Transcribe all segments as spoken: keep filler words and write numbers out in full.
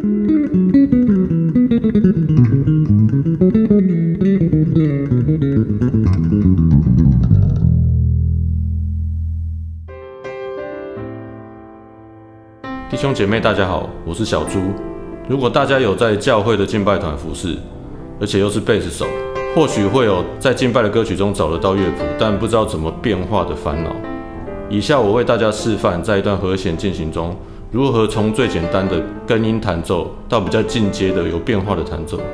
弟兄姐妹，大家好，我是小猪。如果大家有在教会的敬拜团服侍，而且又是贝斯手，或许会有在敬拜的歌曲中找得到乐谱，但不知道怎么变化的烦恼。以下我为大家示范，在一段和弦进行中，如何从最简单的根音弹奏到比较进阶的有变化的弹奏。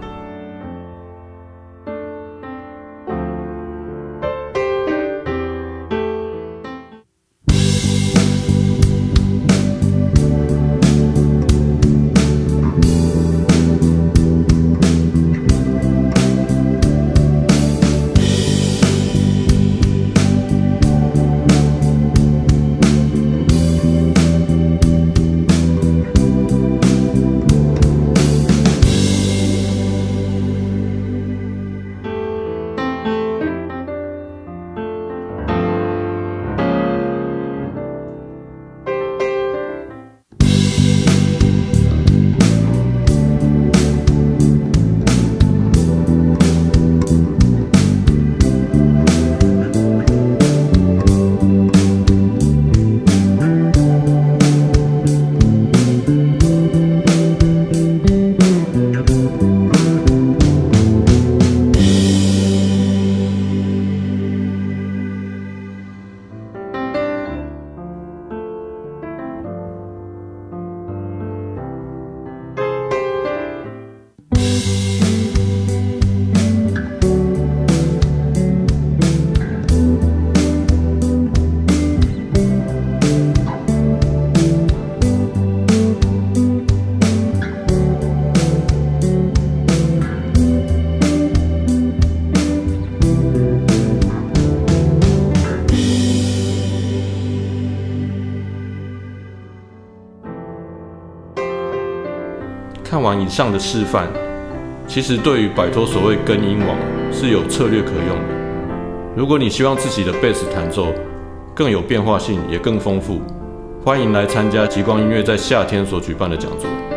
看完以上的示范，其实对于摆脱所谓根音网是有策略可用的。如果你希望自己的贝斯弹奏更有变化性，也更丰富，欢迎来参加极光音乐在夏天所举办的讲座。